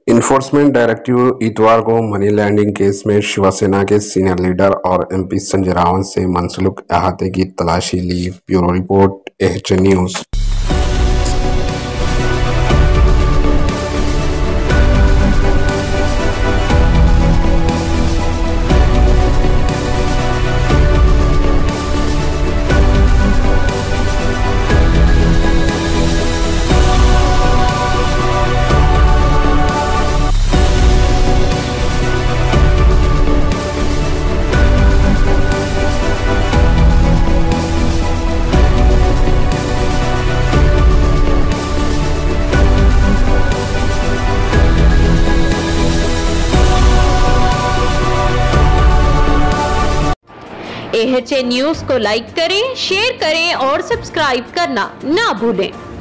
Enforcement directive इतवार को money landing case में शिवसेना के सीनियर लीडर और एमपी संजय रावत से मंसलूक अहाते की तलाशी ली। Bureau report, AHN news. AHN news को लाइक करें, शेयर करें और सब्सक्राइब करना ना भूलें।